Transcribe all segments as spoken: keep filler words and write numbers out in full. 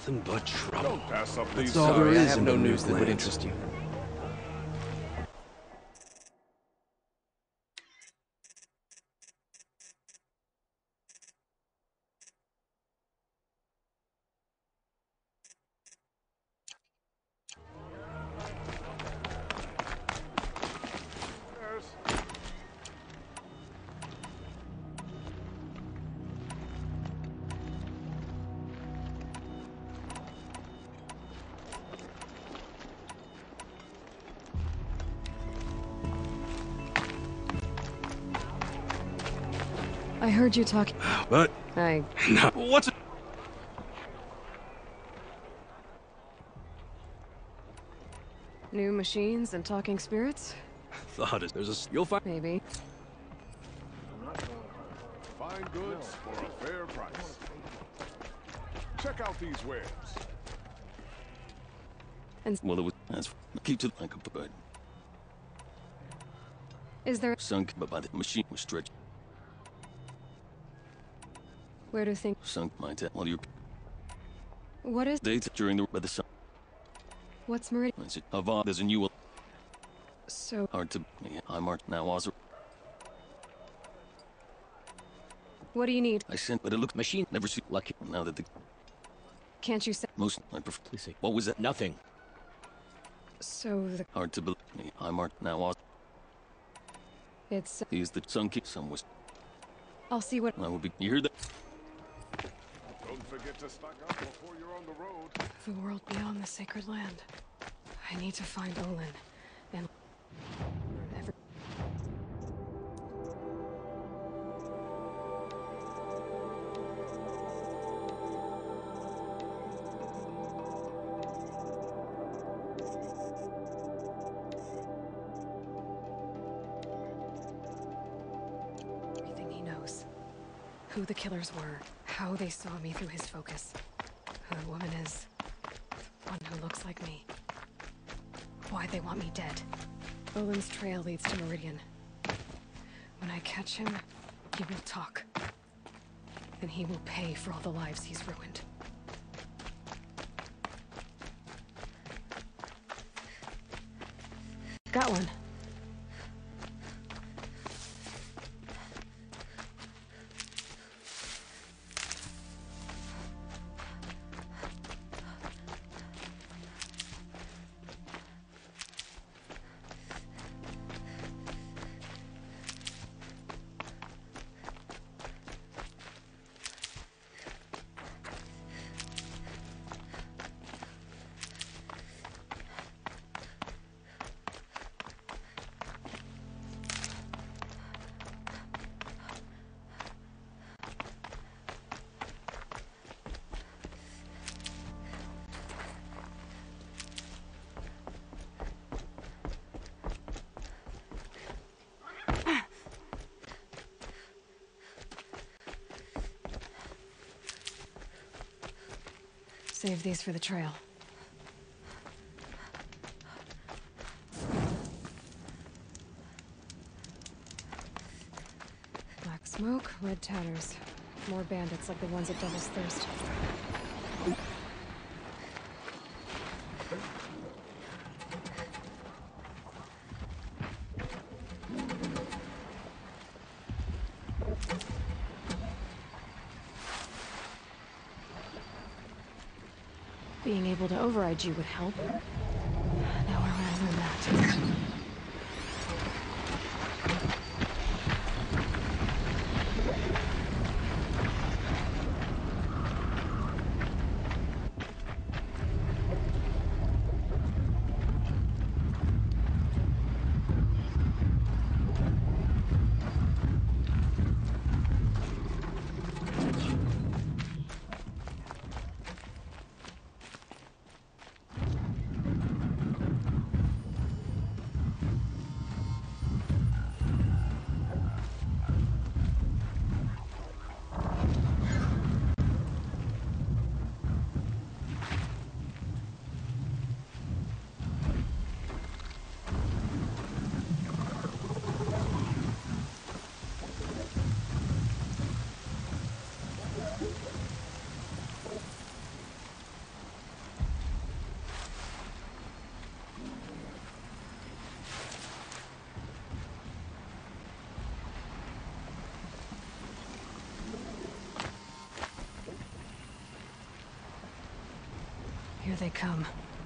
Nothing but trouble. Don't pass up these. That's all there Sorry, I is have in no the news that would Newlands. interest you. I heard you talking. But I... no. What's it? New machines and talking spirits? Thought is there's a s- you'll find. Maybe. Fine goods for a fair price. Check out these wares. Well, it was that's keep to like a bird. Is there... Sunk, but by the machine was stretched. Where do think... Sunk my tell while you're What is... dates during the by the sun. What's Meridian? Is it Havard? There's a new So... hard to me. I'm art now. Also, What do you need? I sent, but it looked machine never see lucky. Now that the Can't you say... most I prefer. Please say what was that? Nothing. So the... Hard to believe me. I'm art now. Also, It's... he's the sunk some was. I'll see what... I will be. You hear that? Don't forget to stock up before you're on the road. The world beyond the sacred land. I need to find Olin. And... Every... Everything he knows. Who the killers were. How they saw me through his focus. Who the woman is. One who looks like me. Why they want me dead. Olin's trail leads to Meridian. When I catch him, he will talk. And he will pay for all the lives he's ruined. Got one. Save these for the trail. Black smoke, red tatters. More bandits like the ones at Devil's Thirst. Being able to override you would help. Now we're gonna learn that. they come.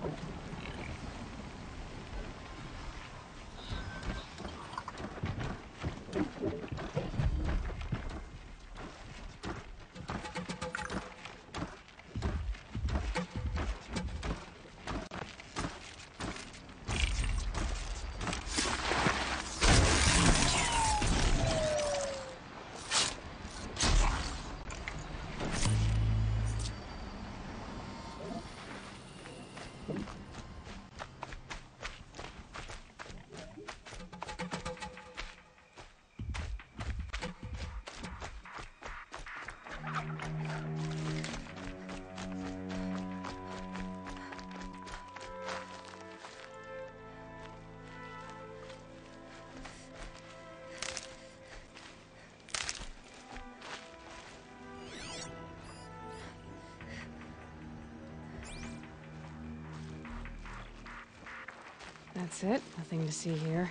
That's it. Nothing to see here.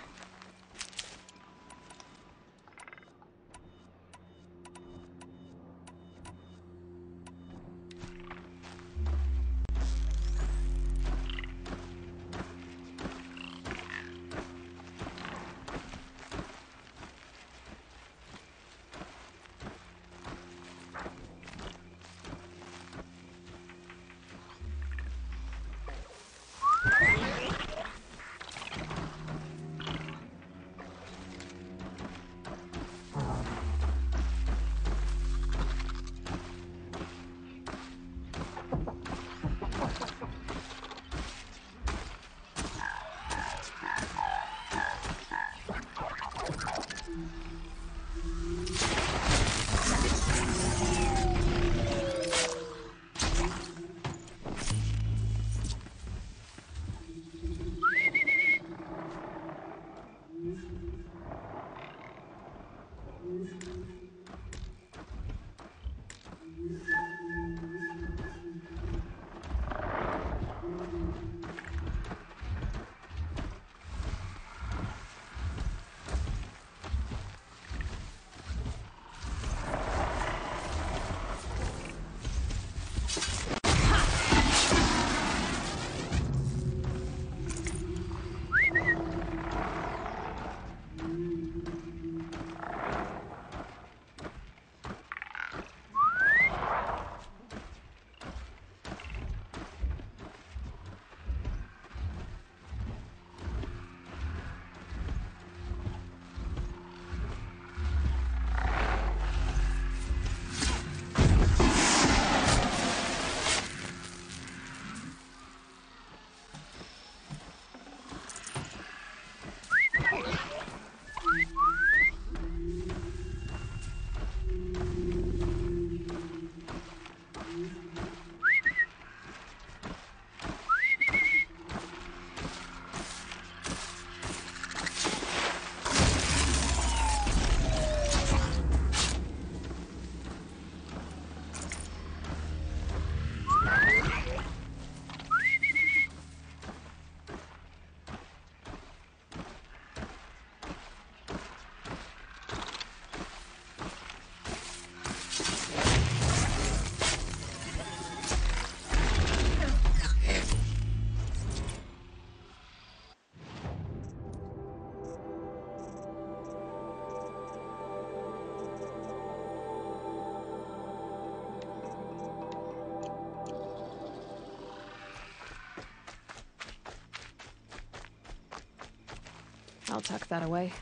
I'll tuck that away.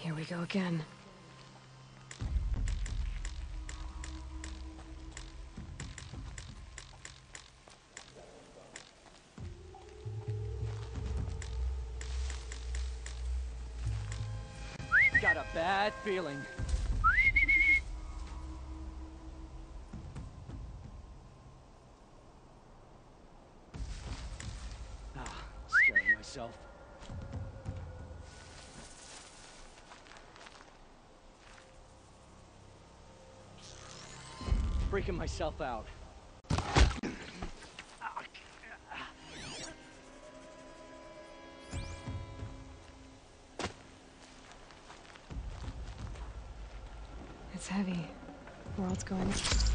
Here we go again. Got a bad feeling. Ah, scaring myself. Freaking myself out. It's heavy. World's going.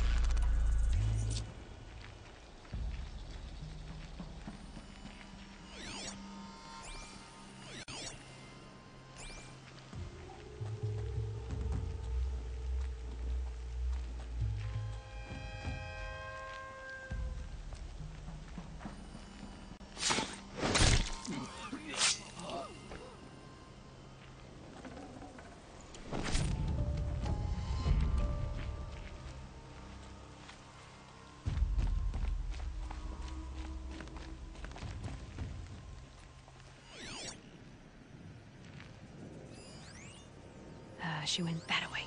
Uh, she went that way.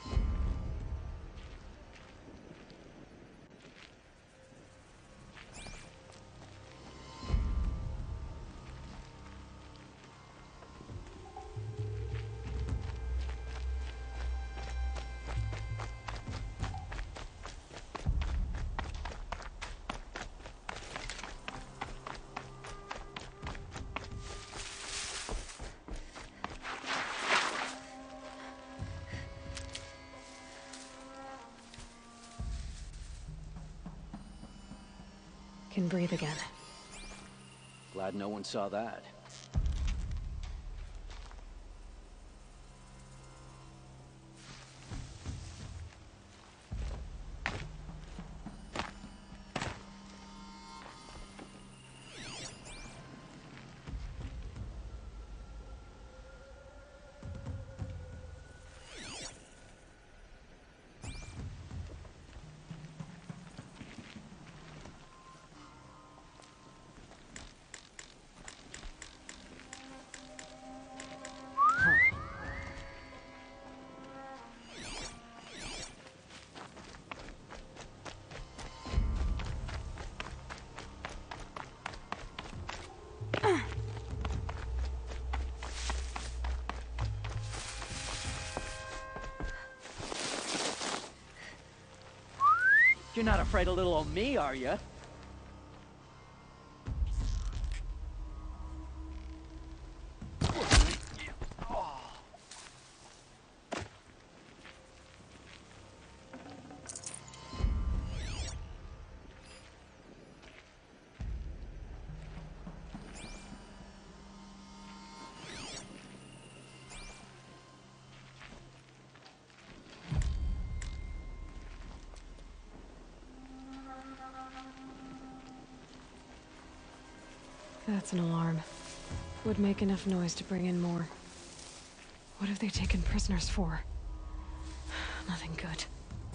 Can breathe again. Glad no one saw that. You're not afraid of little old me, are you? That's an alarm. Would make enough noise to bring in more. What have they taken prisoners for? Nothing good.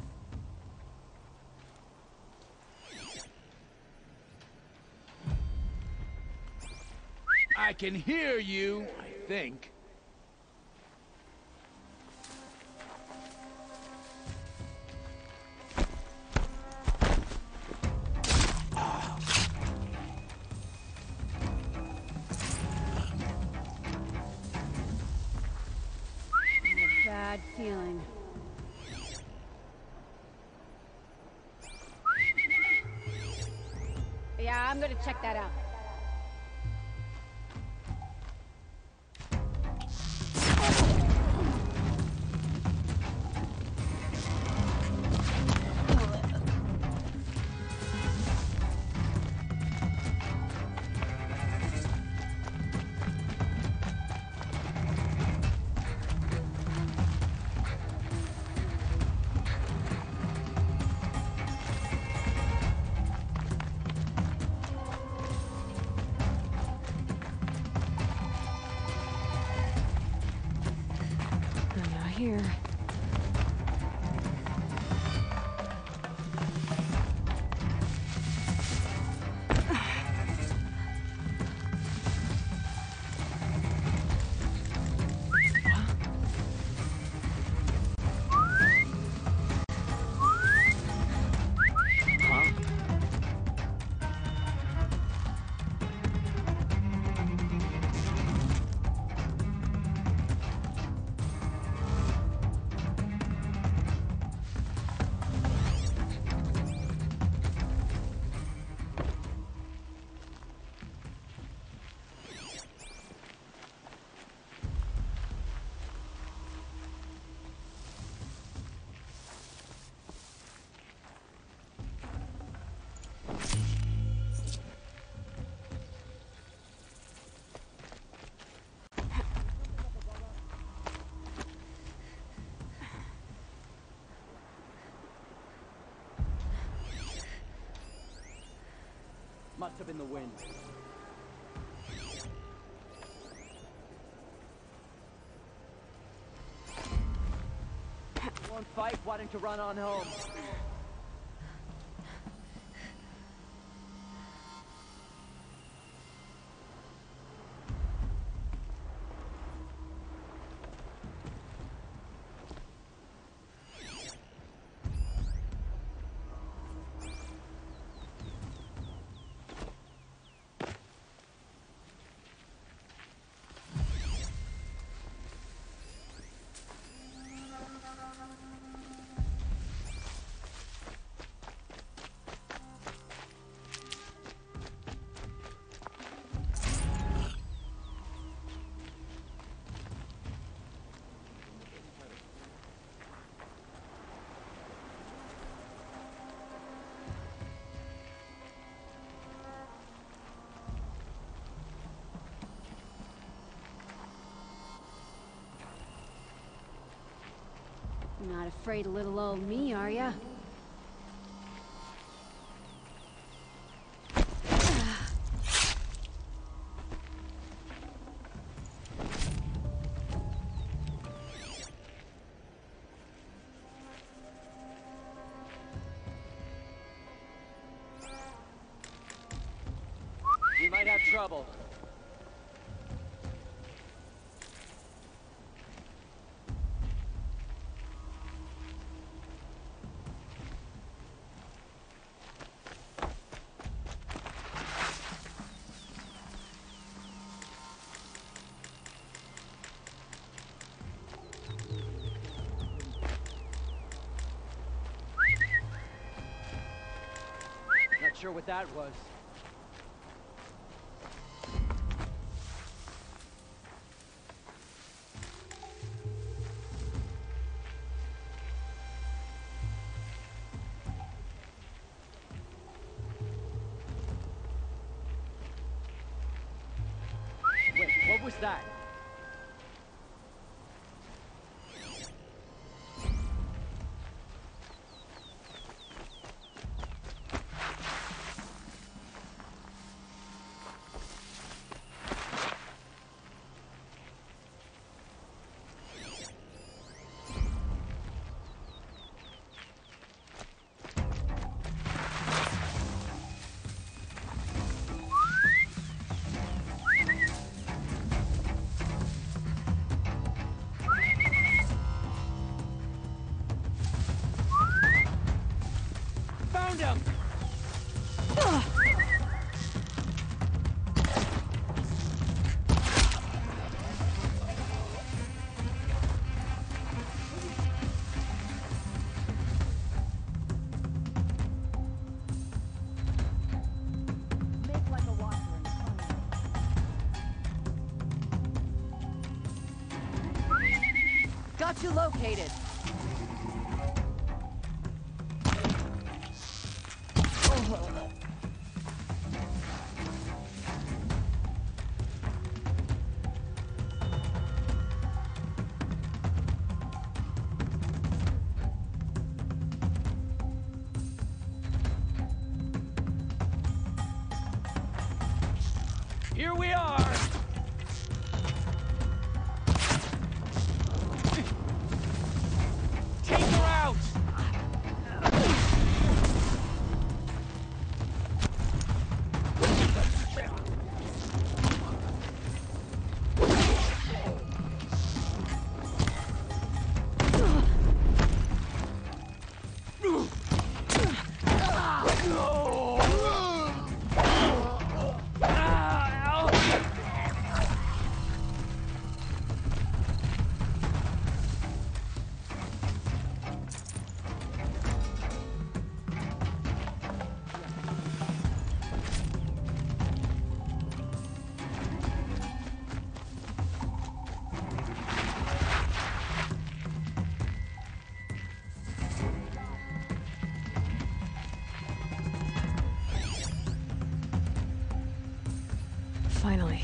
I can hear you, I think. Bad feeling. Yeah, I'm gonna check that out. here. Must have been the wind. Won't fight, why don't you run on home? Not afraid of little old me, are ya? We might have trouble. Not sure what that was. Wait, what was that? Found him! Make like a walker and come. Got you located! Here we are! Finally.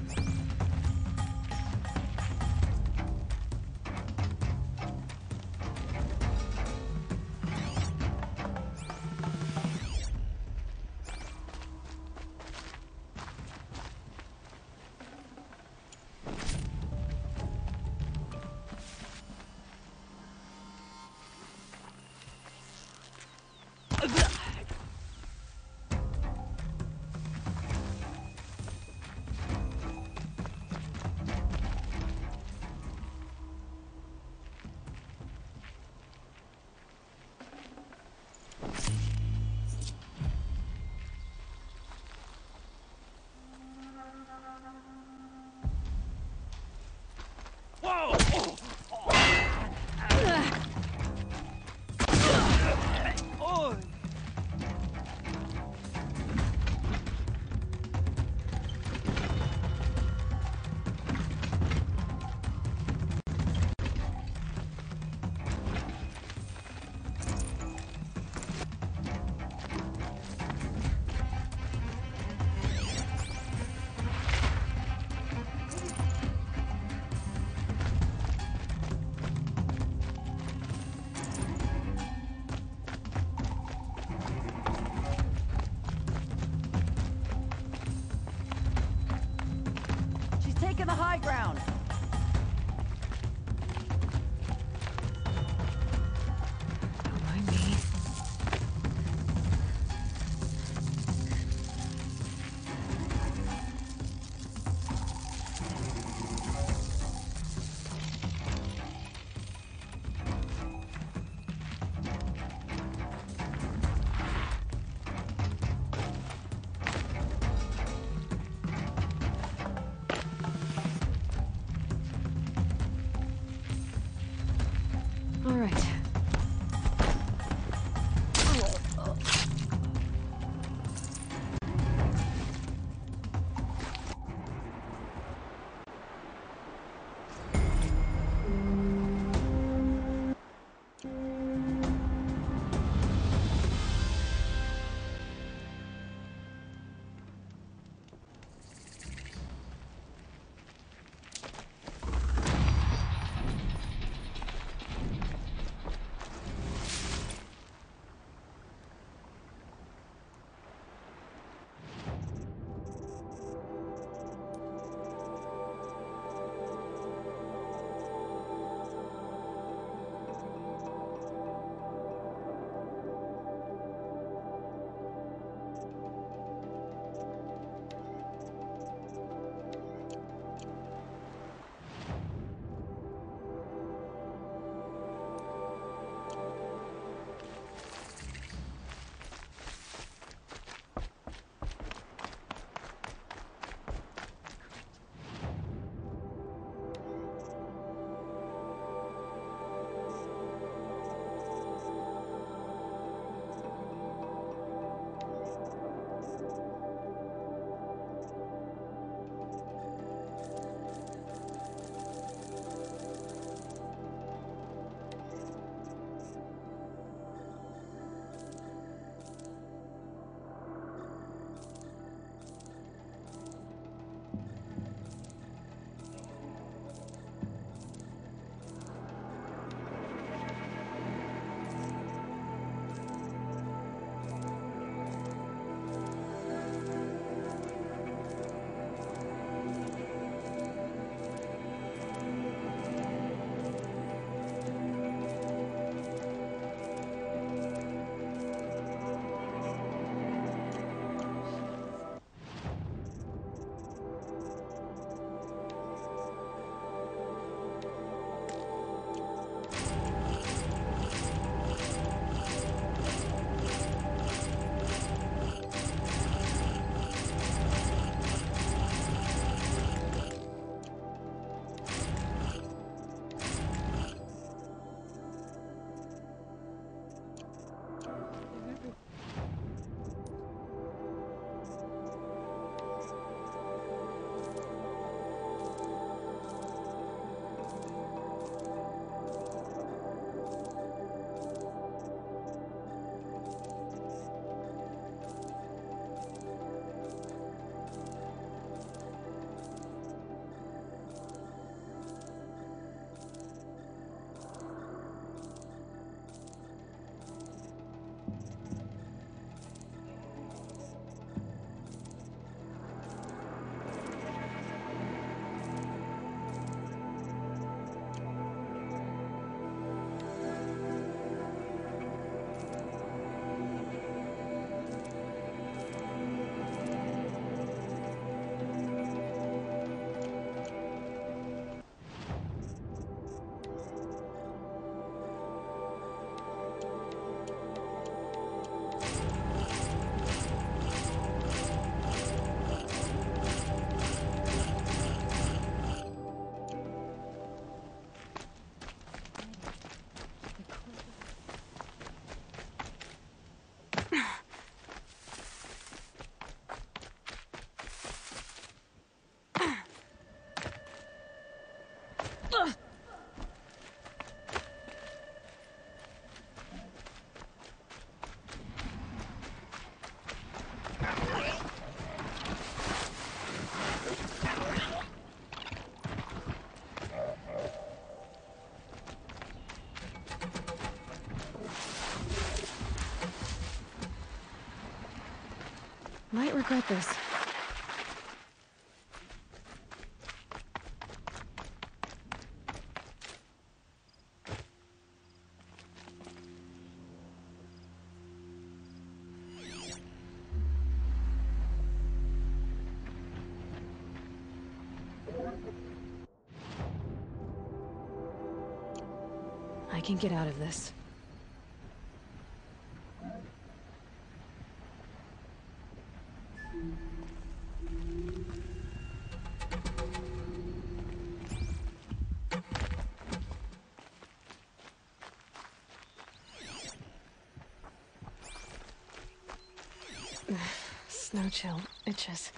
She's taking the high ground. Don't mind me. All right. Might regret this. I can get out of this. Snow chill itches.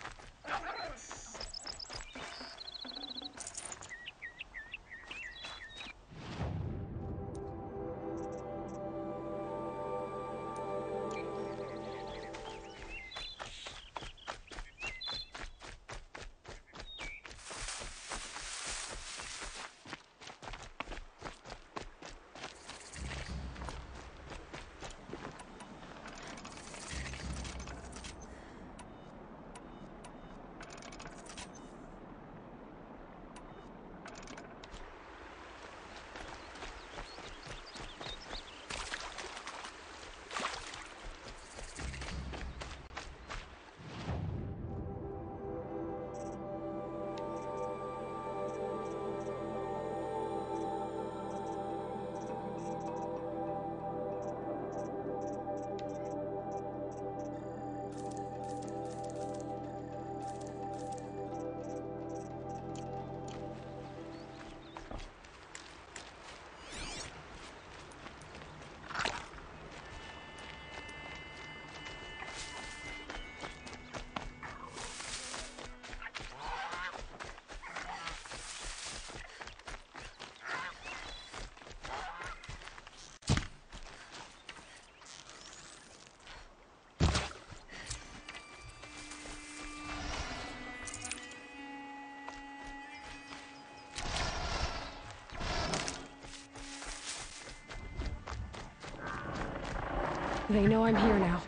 They know I'm here now.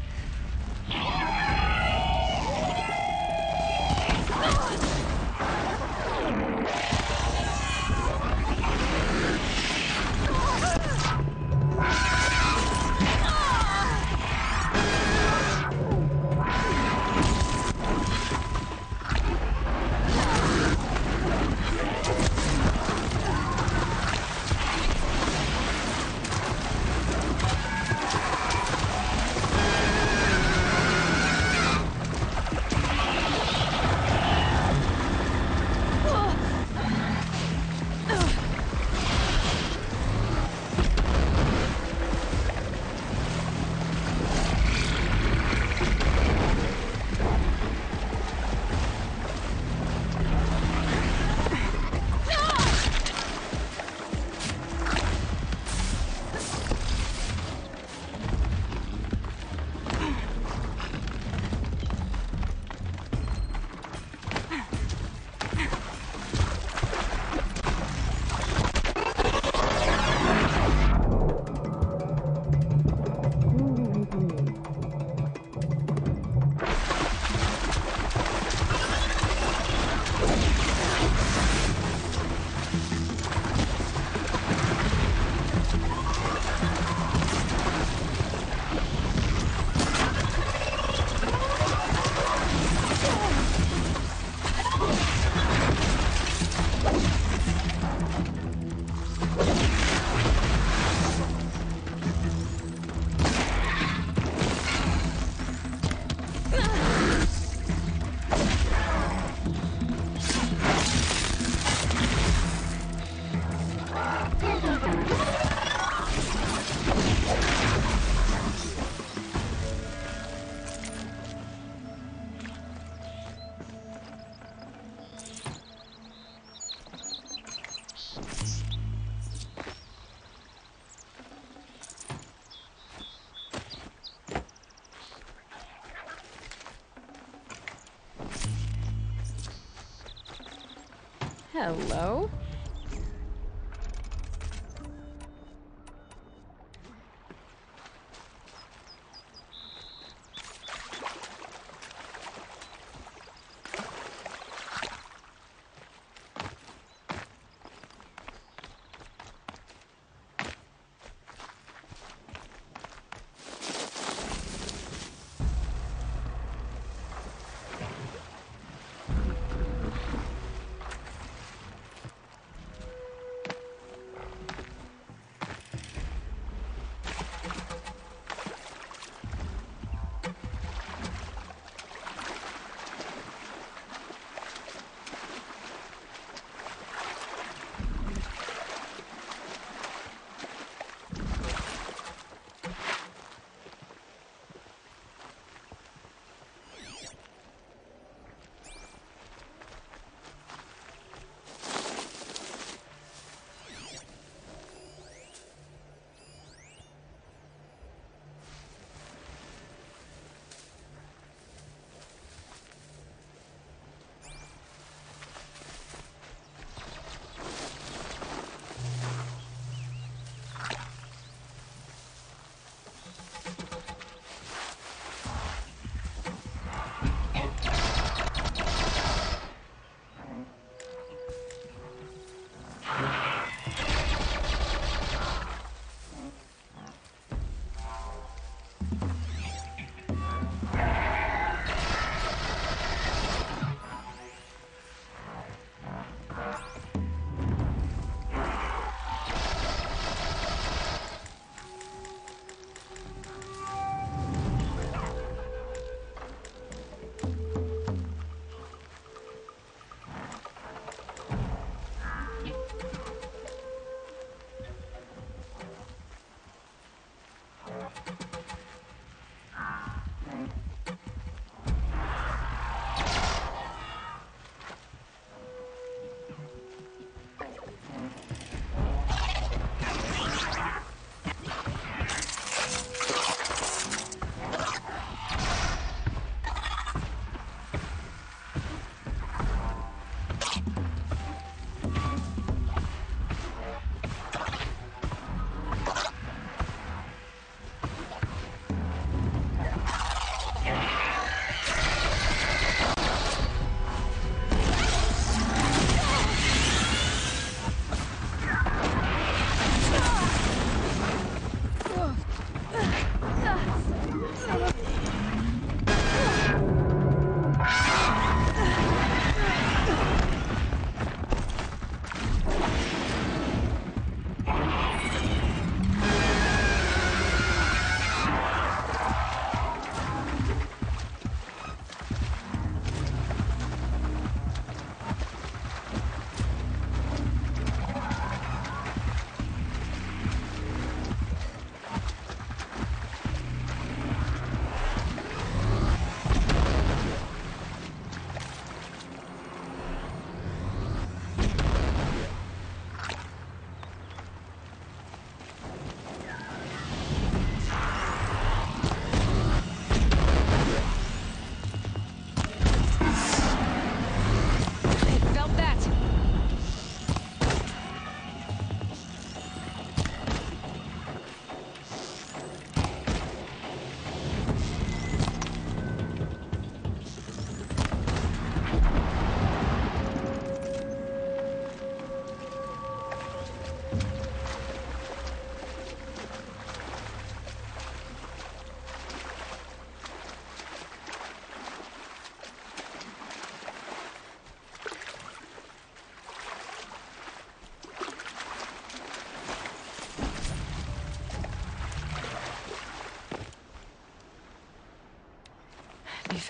Hello?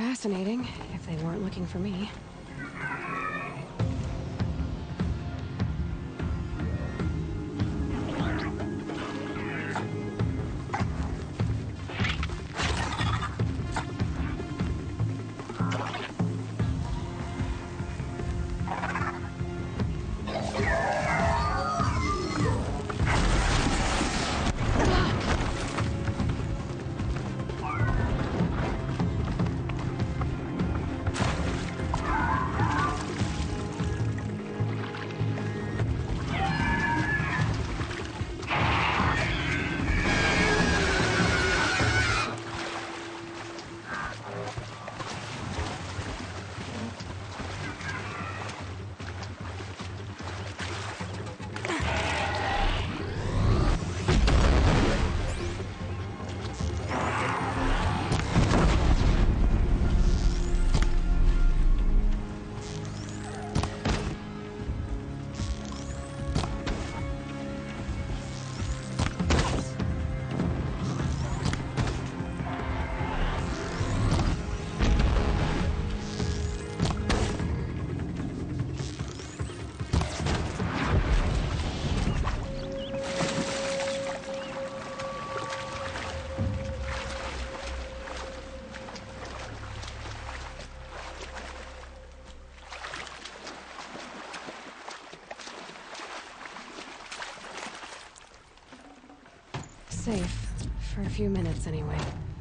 fascinating, if they weren't looking for me. Safe. For a few minutes, anyway.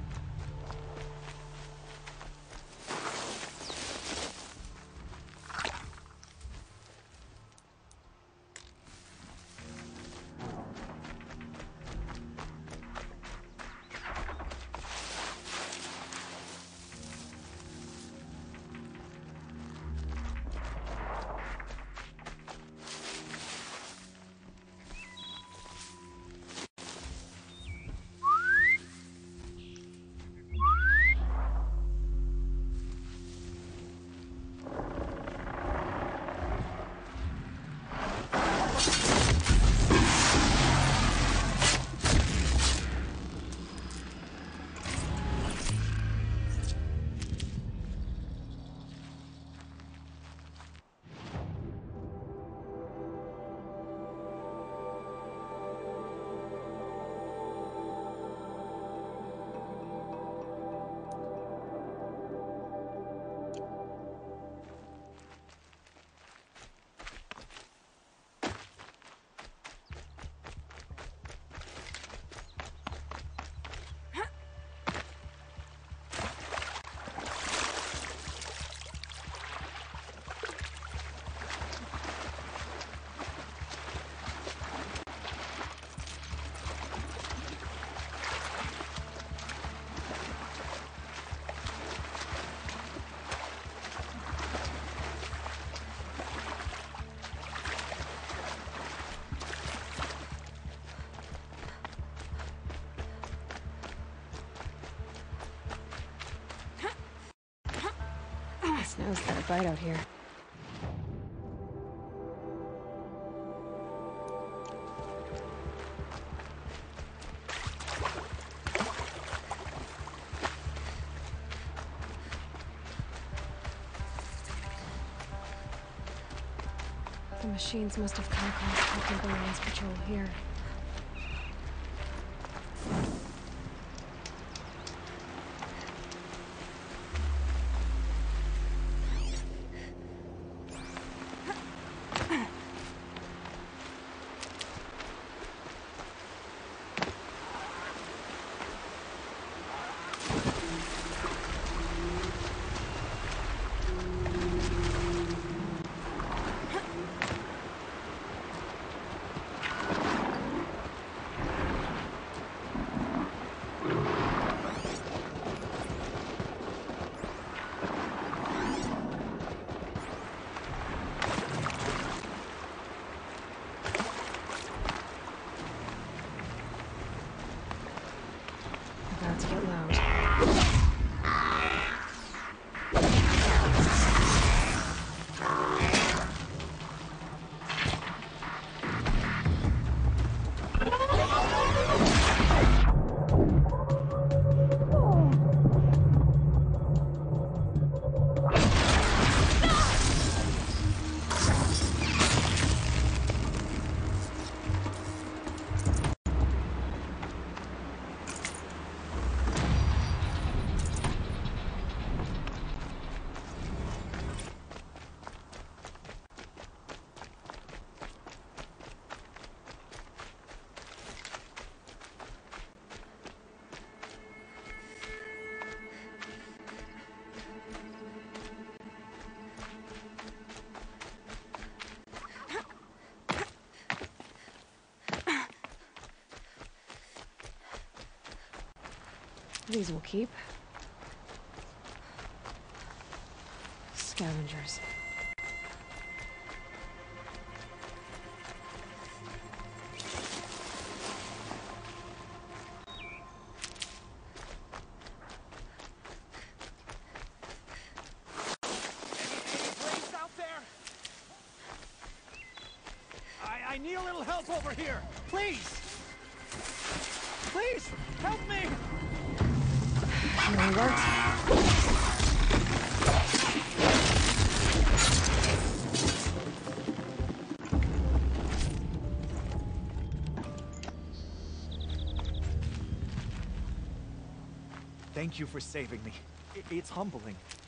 Snow's got a bite out here. The machines must have come across Captain Bowen's patrol here. These will keep. Scavengers. Place out there? I, I need a little help over here. Please. Please, help me. Really works. Thank you for saving me. I- It's humbling.